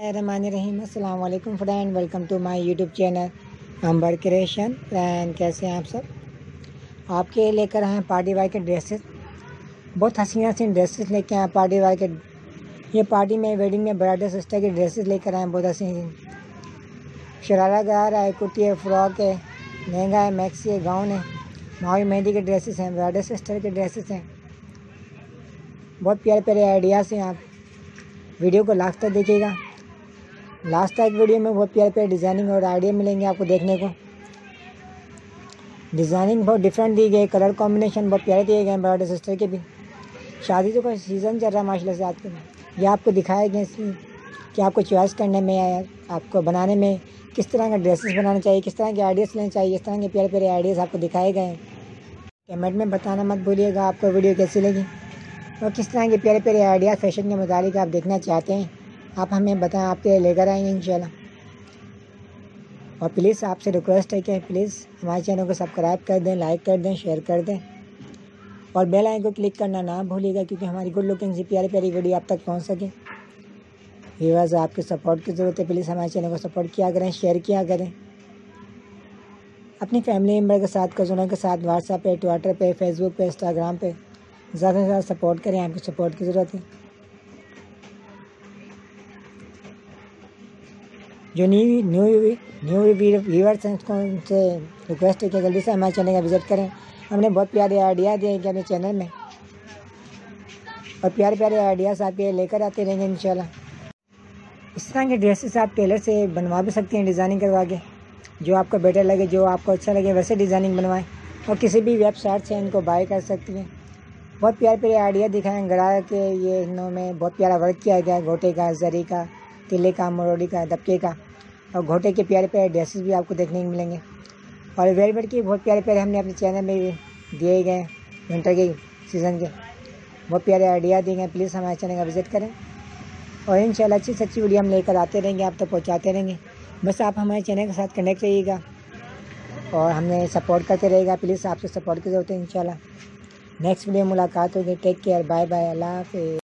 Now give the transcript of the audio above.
बिस्मिल्लाहिर्रहमानिर्रहीम। अस्सलाम वालेकुम friend, welcome to my YouTube channel Ambar creation. Friend कैसे हैं आप सब? आपके लेकर आए हैं पार्टी वेयर के ड्रेसेस। बहुत हसीन हसीन ड्रेसेस लेके आए हैं पार्टी वेयर के। ये पार्टी में, वेडिंग में, ब्राइडल सिस्टर के ड्रेसेस लेकर आए हैं। बहुत हसीन शरारा गरारा है, कुर्ती है, फ्रॉक है, लहंगा है, मैक्सी है, गाउन है, मावी मेहंदी के ड्रेसेस हैं, ब्राइडल सिस्टर के ड्रेसेस हैं। बहुत प्यारे प्यारे आइडियाज़ हैं। आप वीडियो को लास्ट तक देखिएगा। लास्ट तक वीडियो में बहुत प्यारे प्यारे डिज़ाइनिंग और आइडिया मिलेंगे आपको देखने को। डिज़ाइनिंग बहुत डिफरेंट दी गई, कलर कॉम्बिनेशन बहुत प्यारे दिए गए हैं ब्राइडल सिस्टर के भी। शादी तो का सीज़न चल रहा है माशाल्लाह से। आपके ये आपको दिखाए गए इसलिए कि आपको चॉइस करने में या आपको बनाने में किस तरह का ड्रेसेस बनाना चाहिए, किस तरह के आइडियाज़ लेने चाहिए, इस तरह के प्यारे प्यारे आइडियाज़ आपको दिखाए गए हैं। कमेंट में बताना मत भूलिएगा आपको वीडियो कैसी लगी और किस तरह के प्यारे प्यारे आइडियाज़ फैशन के मुताबिक आप देखना चाहते हैं। आप हमें बताएं, आपके लिए लेकर आएंगे इंशाल्लाह। और प्लीज़ आपसे रिक्वेस्ट है कि प्लीज़ हमारे चैनल को सब्सक्राइब कर दें, लाइक कर दें, शेयर कर दें और बेल आइकन को क्लिक करना ना भूलिएगा, क्योंकि हमारी गुड लुकिंग से प्यारी प्यारी वीडियो आप तक पहुंच सके। व्यूअर्स, आपके सपोर्ट की ज़रूरत है। प्लीज़ हमारे चैनल को सपोर्ट किया करें, शेयर किया करें अपनी फैमिली मेम्बर के साथ, कज़नों के साथ, व्हाट्सएप पे, ट्विटर पे, फेसबुक पे, इंस्टाग्राम पे ज़्यादा से ज़्यादा सपोर्ट करें। आपकी सपोर्ट की ज़रूरत है। जो न्यू व्यूअर्स हैं उनसे रिक्वेस्ट है कि जल्दी से हमारे चैनल का विज़िट करें। हमने बहुत प्यारे आइडिया दिए हैं अपने चैनल में और प्यारे प्यारे आइडियाज़ आप ये लेकर आते रहेंगे इंशाल्लाह। इस तरह के ड्रेसेस आप टेलर से बनवा भी सकते हैं, डिज़ाइनिंग करवा के। जो आपको बेटर लगे, जो आपको अच्छा लगे वैसे डिज़ाइनिंग बनवाएं और किसी भी वेबसाइट से इनको बाय कर सकती हैं। बहुत प्यारे प्यारे आइडिया दिखाएँ गरारा के। ये इनमें बहुत प्यारा वर्क किया गया है, गोटे का, जरी का, तिले का, मोरडी का, दबके का और घोटे के प्यारे प्यारे ड्रेसेस भी आपको देखने को मिलेंगे। और वेलवेट के बहुत प्यारे प्यारे हमने अपने चैनल में दिए गए विंटर के सीज़न के बहुत प्यारे आइडिया दिए गए। प्लीज़ हमारे चैनल का विज़िट करें और इंशाल्लाह अच्छी से अच्छी वीडियो हम लेकर आते रहेंगे, आप तक पहुँचाते रहेंगे। बस आप हमारे चैनल के साथ कनेक्ट रहिएगा और हमें सपोर्ट करते रहेगा। प्लीज़ आपसे सपोर्ट की ज़रूरत है। इंशाल्लाह नेक्स्ट वीडियो में मुलाकात होगी। टेक केयर, बाय बाय, अल्लाह हाफ़िज़।